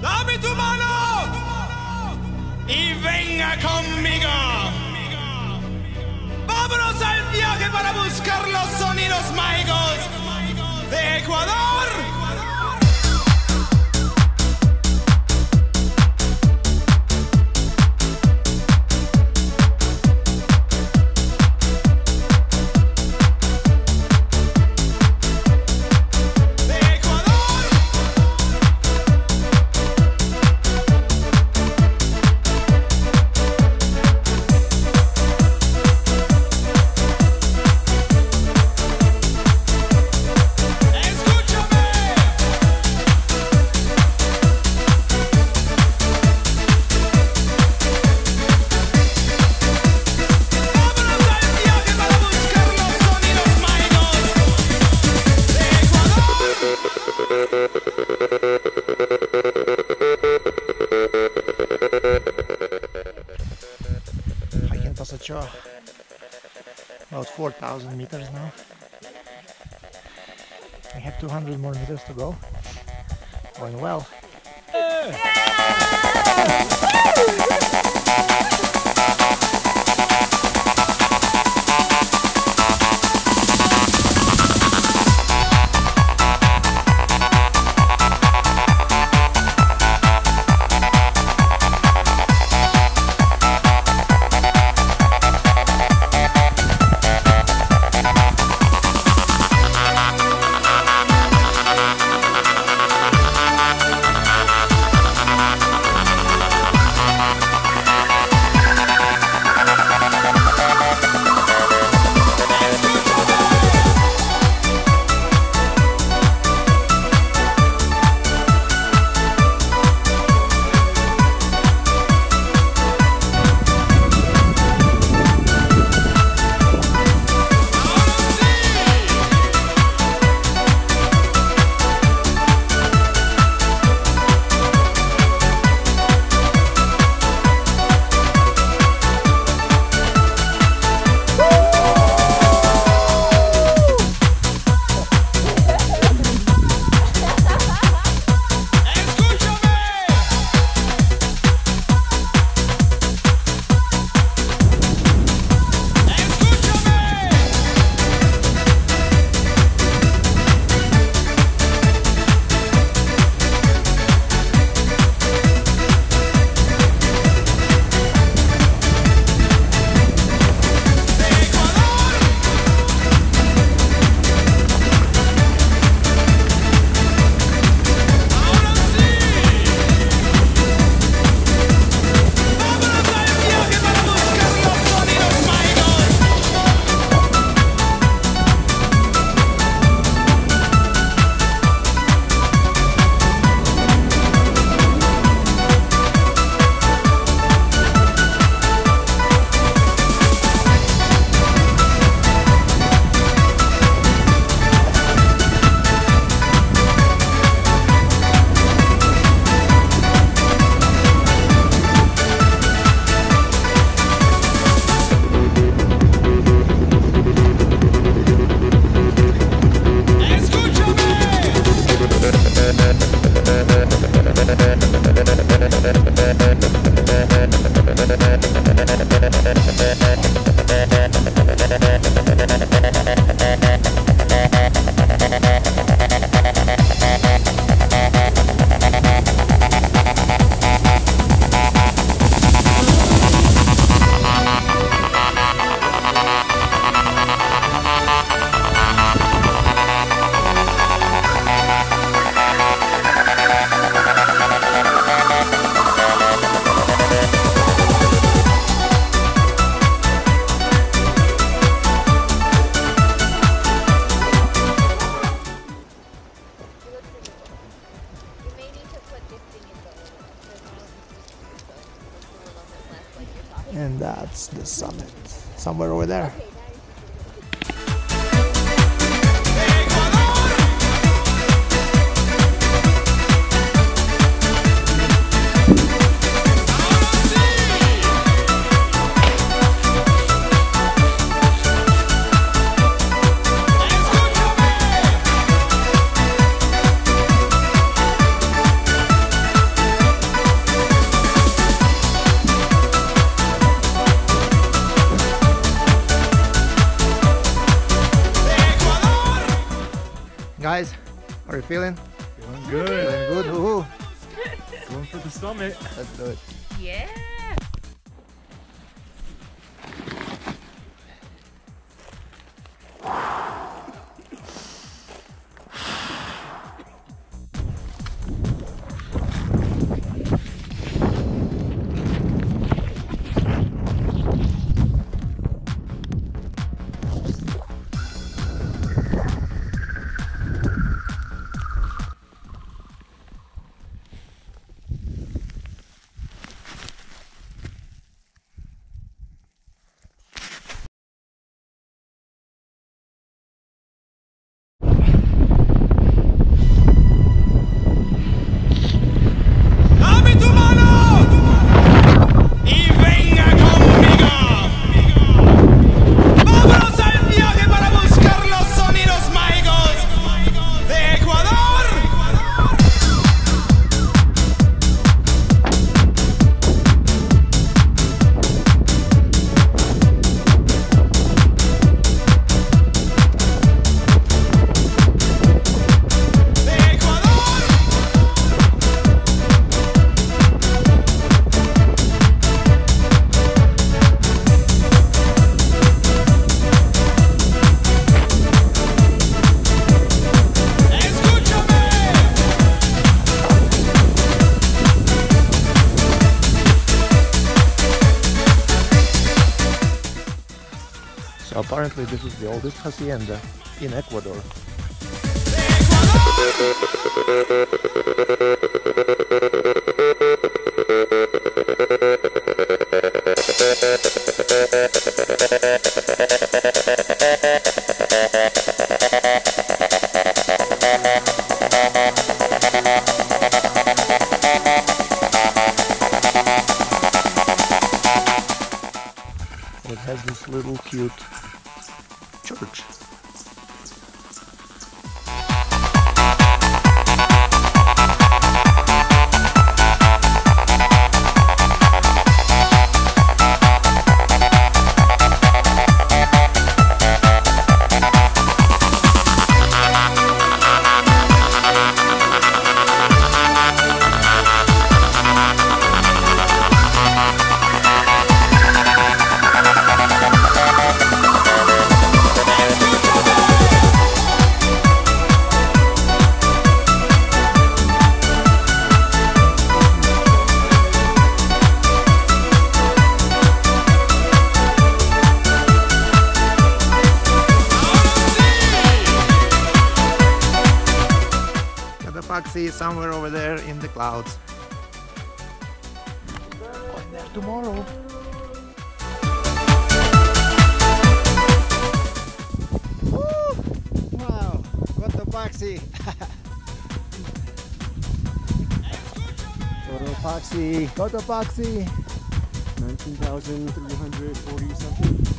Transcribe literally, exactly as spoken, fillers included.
Dame tu mano y venga conmigo. Vámonos al viaje para buscar los sonidos mágicos de Ecuador. Hiking Pasochoa, about four thousand meters now. We have two hundred more meters to go. Going well. And that's the summit, somewhere over there. Guys, how are you feeling? Feeling good. Feeling good? Woohoo! Going for the summit. Let's do it. Yeah. ¡Dame tu mano! ¡Y venga conmigo! ¡Vámonos al viaje para buscar los sonidos mágicos de Ecuador! ¡De Ecuador! ¡Escúchame! So apparently this is the oldest hacienda in Ecuador. It has this little cute church. Cotopaxi is somewhere over there in the clouds. Going there tomorrow. Woo! Wow, Cotopaxi. Cotopaxi, Cotopaxi. nineteen thousand three hundred forty something.